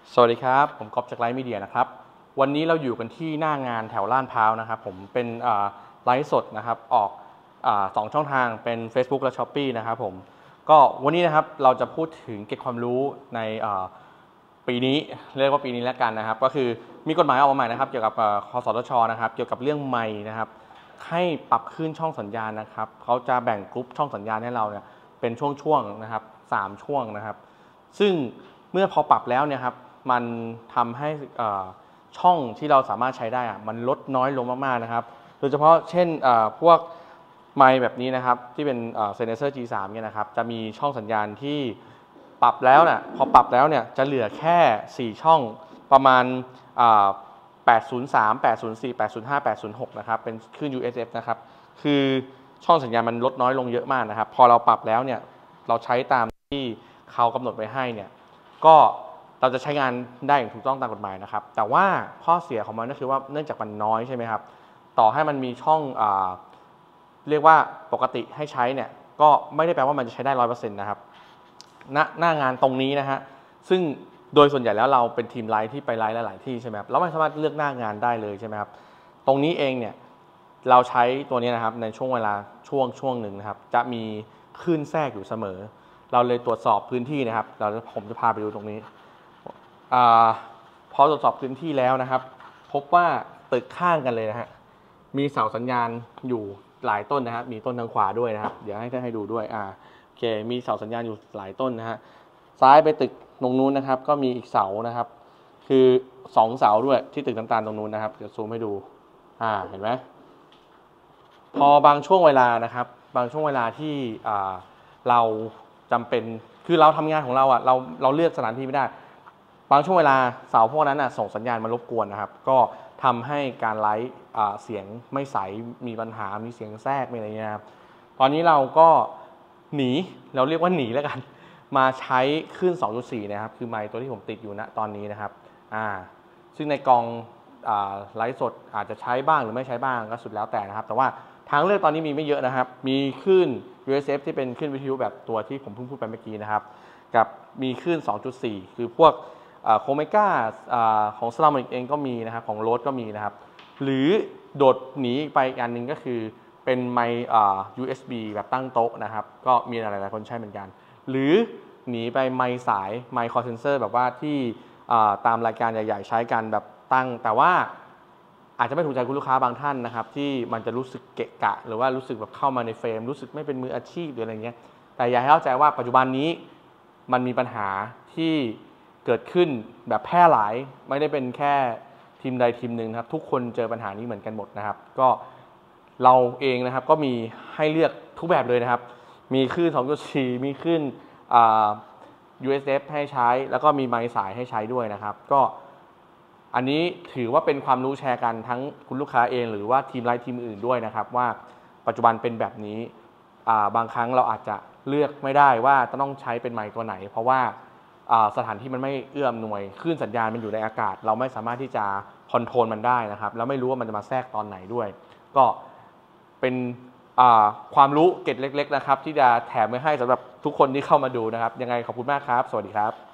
สวัสดีครับผมก๊อฟจากไลฟ์มีเดียนะครับวันนี้เราอยู่กันที่หน้างานแถวลาดพร้าวนะครับผมเป็นไลฟ์สดนะครับออกสองช่องทางเป็น Facebook และ Shopee นะครับผมก็วันนี้นะครับเราจะพูดถึงเก็บความรู้ในปีนี้เรียกว่าปีนี้แล้วกันนะครับก็คือมีกฎหมายออกมาใหม่นะครับเกี่ยวกับคสทชนะครับเกี่ยวกับเรื่องไมค์นะครับให้ปรับขึ้นช่องสัญญาณนะครับเขาจะแบ่งกรุ๊ปช่องสัญญาณให้เราเนี่ยเป็นช่วงๆนะครับ3ช่วงนะครับซึ่งเมื่อพอปรับแล้วเนี่ยครับมันทำให้ช่องที่เราสามารถใช้ได้มันลดน้อยลงมากๆนะครับโดยเฉพาะเช่นพวกไมค์แบบนี้นะครับที่เป็นSennheiser G3 เนี่ยนะครับจะมีช่องสัญญาณที่ปรับแล้วเนี่ยพอปรับแล้วเนี่ยจะเหลือแค่4ช่องประมาณ803 804 805 806นะครับเป็นคลื่น UHF นะครับคือช่องสัญญาณมันลดน้อยลงเยอะมากนะครับพอเราปรับแล้วเนี่ยเราใช้ตามที่เขากำหนดไว้ให้เนี่ยก็เราจะใช้งานได้อย่างถูกต้องตามกฎหมายนะครับแต่ว่าข้อเสียของมันก็คือว่าเนื่องจากมันน้อยใช่ไหมครับต่อให้มันมีช่องเรียกว่าปกติให้ใช้เนี่ยก็ไม่ได้แปลว่ามันจะใช้ได้ 100% นะครับหน้างานตรงนี้นะฮะซึ่งโดยส่วนใหญ่แล้วเราเป็นทีมไลฟ์ที่ไปไลฟ์หลายๆที่ใช่ไหมครับเราไม่สามารถเลือกหน้างานได้เลยใช่ไหมครับตรงนี้เองเนี่ยเราใช้ตัวนี้นะครับในช่วงเวลาช่วงหนึ่งนะครับจะมีคลื่นแทรกอยู่เสมอเราเลยตรวจสอบพื้นที่นะครับผมจะพาไปดูตรงนี้พอตรวจสอบพื้นที่แล้วนะครับพบว่าตึกข้างกันเลยนะฮะมีเสาสัญญาณอยู่หลายต้นนะครับมีต้นทางขวาด้วยนะครับเดี๋ยวให้ดูด้วยโอเคมีเสาสัญญาณอยู่หลายต้นนะฮะซ้ายไปตึกตรงนู้นนะครับก็มีอีกเสานะครับคือ2เสาด้วยที่ตึกน้ำตาลตรงนู้นนะครับเดี๋ยวซูมให้ดูเห็นไหมพอบางช่วงเวลานะครับบางช่วงเวลาที่เราจำเป็นคือเราทำงานของเราเราเลือกสถานที่ไม่ได้บางช่วงเวลาเสาพวกนั้นส่งสัญญาณมารบกวนนะครับก็ทำให้การไลฟ์เสียงไม่ใสมีปัญหามีเสียงแทรกอะไรเงี้ยครับตอนนี้เราก็เราเรียกว่าหนีแล้วกันมาใช้คลื่น 2.4 นะครับคือไมค์ตัวที่ผมติดอยู่ณตอนนี้นะครับซึ่งในกองไลฟ์สดอาจจะใช้บ้างหรือไม่ใช้บ้างก็สุดแล้วแต่นะครับแต่ว่าทางเลือกตอนนี้มีไม่เยอะนะครับมีคลื่น UHF ที่เป็นคลื่นวิทยุแบบตัวที่ผมเพิ่งพูดไปเมื่อกี้นะครับกับมีคลื่น 2.4 คือพวกโคเมก้าของสลามิกเองก็มีนะครับของโรดก็มีนะครับหรือโดดหนีไปอีกอันหนึ่งก็คือเป็นไมค์USB แบบตั้งโต๊ะนะครับก็มีหลายๆคนใช้เหมือนกันหรือหนีไปไมค์สายไมค์คอเซนเซอร์แบบว่าที่ตามรายการใหญ่ๆใช้กันแบบตั้งแต่ว่าอาจจะไม่ถูกใจคุณลูกค้าบางท่านนะครับที่มันจะรู้สึกเกะกะหรือว่ารู้สึกแบบเข้ามาในเฟรมรู้สึกไม่เป็นมืออาชีพหรืออะไรเงี้ยแต่อย่าให้เข้าใจว่าปัจจุบันนี้มันมีปัญหาที่เกิดขึ้นแบบแพร่หลายไม่ได้เป็นแค่ทีมใดทีมหนึ่งครับทุกคนเจอปัญหานี้เหมือนกันหมดนะครับก็เราเองนะครับก็มีให้เลือกทุกแบบเลยนะครับมีคลื่น 2.4 มีคลื่นUHF ให้ใช้แล้วก็มีไมค์สายให้ใช้ด้วยนะครับก็อันนี้ถือว่าเป็นความรู้แชร์กันทั้งคุณลูกค้าเองหรือว่าทีมไลฟ์ทีมอื่นด้วยนะครับว่าปัจจุบันเป็นแบบนี้บางครั้งเราอาจจะเลือกไม่ได้ว่าต้องใช้เป็นไมค์ตัวไหนเพราะว่าสถานที่มันไม่เอื้ออำนวยคลื่นสัญญาณมันอยู่ในอากาศเราไม่สามารถที่จะคอนโทรลมันได้นะครับแล้วไม่รู้ว่ามันจะมาแทรกตอนไหนด้วยก็เป็นความรู้เกร็ดเล็กๆนะครับที่จะแถมไว้ให้สำหรับทุกคนที่เข้ามาดูนะครับยังไงขอบคุณมากครับสวัสดีครับ